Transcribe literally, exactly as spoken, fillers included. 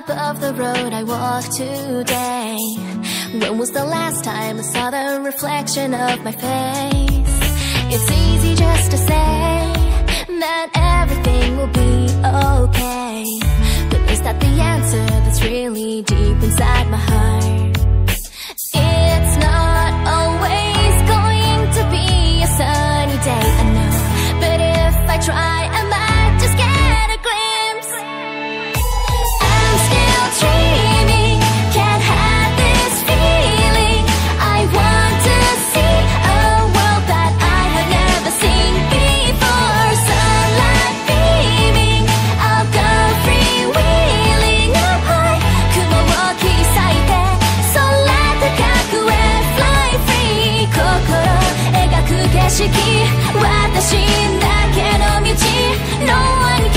top of the road I walk today. When was the last time I saw the reflection of my face? It's easy just to say that everything will be okay, but is that the answer that's really deep inside my heart? It's not always going to be a sunny day, I know, but if I try I might just get a glimpse. I'm still dreaming, can't hide this feeling. I want to see a world that I have never seen before. Sunlight beaming, I'll go freewheeling up high. 雲を切り裂いて空高くへ Fly free。 心描く景色、私だけの道。 No one